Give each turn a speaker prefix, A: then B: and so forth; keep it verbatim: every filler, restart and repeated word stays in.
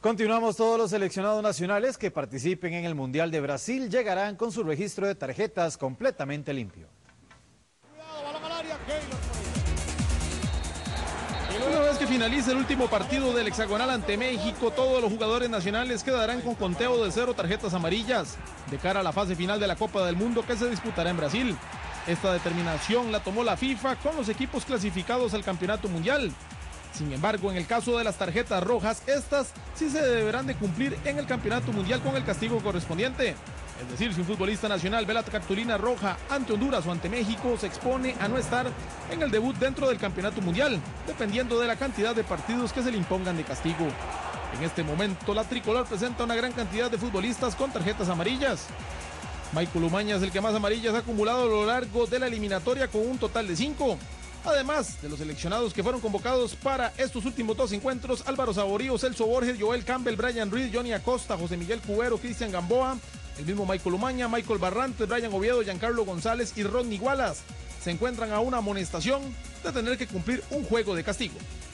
A: Continuamos. Todos los seleccionados nacionales que participen en el Mundial de Brasil llegarán con su registro de tarjetas completamente limpio.
B: Una vez que finalice el último partido del hexagonal ante México, todos los jugadores nacionales quedarán con conteo de cero tarjetas amarillas de cara a la fase final de la Copa del Mundo que se disputará en Brasil. Esta determinación la tomó la FIFA con los equipos clasificados al Campeonato Mundial. Sin embargo, en el caso de las tarjetas rojas, estas sí se deberán de cumplir en el Campeonato Mundial con el castigo correspondiente. Es decir, si un futbolista nacional ve la cartulina roja ante Honduras o ante México, se expone a no estar en el debut dentro del Campeonato Mundial, dependiendo de la cantidad de partidos que se le impongan de castigo. En este momento, la tricolor presenta una gran cantidad de futbolistas con tarjetas amarillas. Michael Umaña es el que más amarillas ha acumulado a lo largo de la eliminatoria con un total de cinco. Además de los seleccionados que fueron convocados para estos últimos dos encuentros: Álvaro Saborío, Celso Borges, Joel Campbell, Brian Ruiz, Johnny Acosta, José Miguel Cubero, Cristian Gamboa, el mismo Michael Umaña, Michael Barrantes, Brian Oviedo, Giancarlo González y Rodney Wallace se encuentran a una amonestación de tener que cumplir un juego de castigo.